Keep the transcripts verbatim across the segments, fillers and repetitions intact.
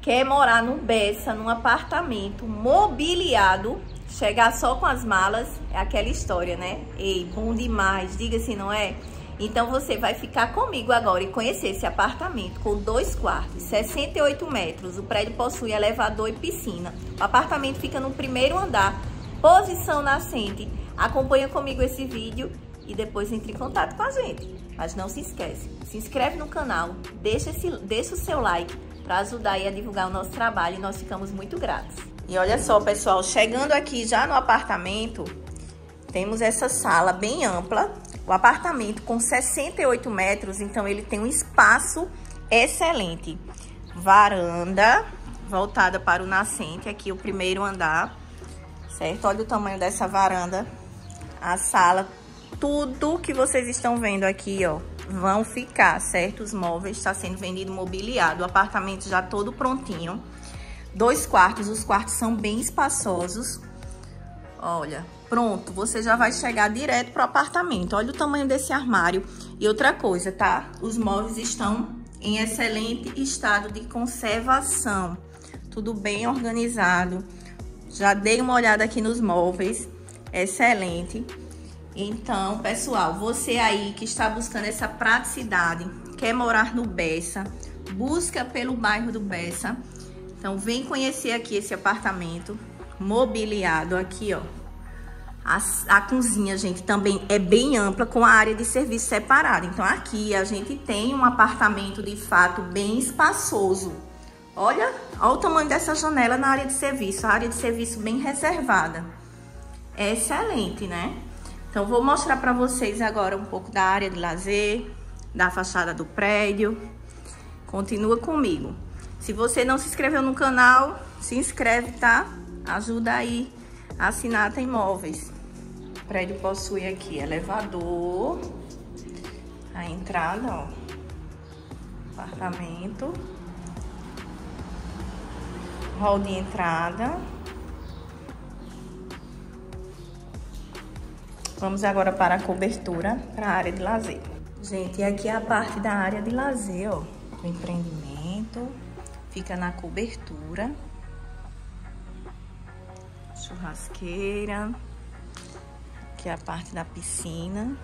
quer morar no Bessa, num apartamento mobiliado, chegar só com as malas, é aquela história, né? Ei, bom demais, diga se não é? Então você vai ficar comigo agora e conhecer esse apartamento com dois quartos, sessenta e oito metros. O prédio possui elevador e piscina. O apartamento fica no primeiro andar, posição nascente. Acompanha comigo esse vídeo e depois entre em contato com a gente. Mas não se esquece, se inscreve no canal, deixa, esse, deixa o seu like para ajudar aí a divulgar o nosso trabalho e nós ficamos muito gratos. E olha só, pessoal, chegando aqui já no apartamento, temos essa sala bem ampla. O apartamento com sessenta e oito metros, então ele tem um espaço excelente. Varanda voltada para o nascente, aqui o primeiro andar, certo? Olha o tamanho dessa varanda. A sala, tudo que vocês estão vendo aqui, ó, vão ficar, certo? Os móveis está sendo vendido mobiliado, o apartamento já todo prontinho. Dois quartos, os quartos são bem espaçosos. Olha, pronto, você já vai chegar direto pro apartamento. Olha o tamanho desse armário. E outra coisa, tá? Os móveis estão em excelente estado de conservação. Tudo bem organizado. Já dei uma olhada aqui nos móveis. Excelente. Então, pessoal, você aí que está buscando essa praticidade, quer morar no Bessa, busca pelo bairro do Bessa. Então, vem conhecer aqui esse apartamento mobiliado aqui, ó. A, a cozinha, gente, também é bem ampla, com a área de serviço separada. Então, aqui a gente tem um apartamento, de fato, bem espaçoso. Olha, olha o tamanho dessa janela na área de serviço. A área de serviço bem reservada. É excelente, né? Então, vou mostrar para vocês agora um pouco da área de lazer, da fachada do prédio. Continua comigo. Se você não se inscreveu no canal, se inscreve, tá? Ajuda aí a Sinata Imóveis. O prédio possui aqui elevador, a entrada, ó, apartamento, hall de entrada. Vamos agora para a cobertura, para a área de lazer. Gente, e aqui é a parte da área de lazer, ó, do empreendimento, fica na cobertura. Churrasqueira, aqui é a parte da piscina.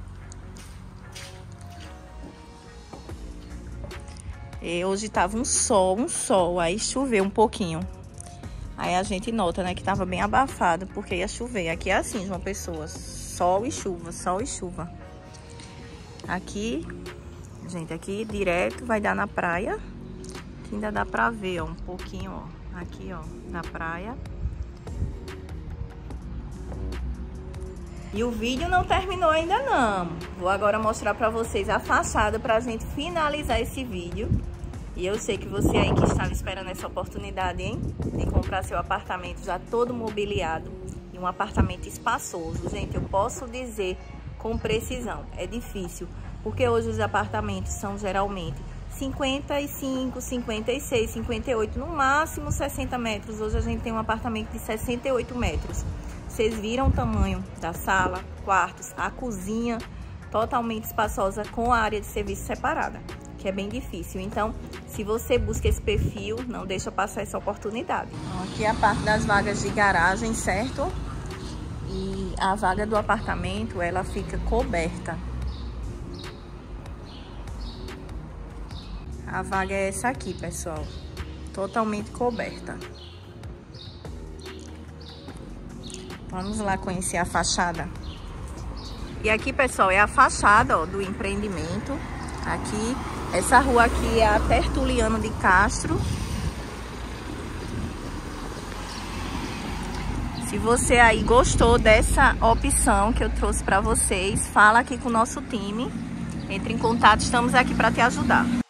E hoje tava um sol, um sol, aí choveu um pouquinho. Aí a gente nota, né, que tava bem abafado, porque ia chover. Aqui é assim, João Pessoa, sol e chuva, sol e chuva. Aqui, gente, aqui direto vai dar na praia, que ainda dá pra ver, ó, um pouquinho, ó, aqui, ó, na praia. E o vídeo não terminou ainda não. Vou agora mostrar pra vocês a fachada pra gente finalizar esse vídeo. E eu sei que você aí que estava esperando essa oportunidade, hein? De comprar seu apartamento já todo mobiliado. E um apartamento espaçoso. Gente, eu posso dizer com precisão. É difícil. Porque hoje os apartamentos são geralmente cinquenta e cinco, cinquenta e seis, cinquenta e oito, no máximo sessenta metros. Hoje a gente tem um apartamento de sessenta e oito metros. Vocês viram o tamanho da sala, quartos, a cozinha totalmente espaçosa com a área de serviço separada, que é bem difícil. Então, se você busca esse perfil, não deixa passar essa oportunidade. Aqui é a parte das vagas de garagem, certo? E a vaga do apartamento, ela fica coberta. A vaga é essa aqui, pessoal. Totalmente coberta. Vamos lá conhecer a fachada. E aqui, pessoal, é a fachada, ó, do empreendimento. Aqui, essa rua aqui é a Tertuliano de Castro. Se você aí gostou dessa opção que eu trouxe para vocês, fala aqui com o nosso time. Entre em contato, estamos aqui para te ajudar.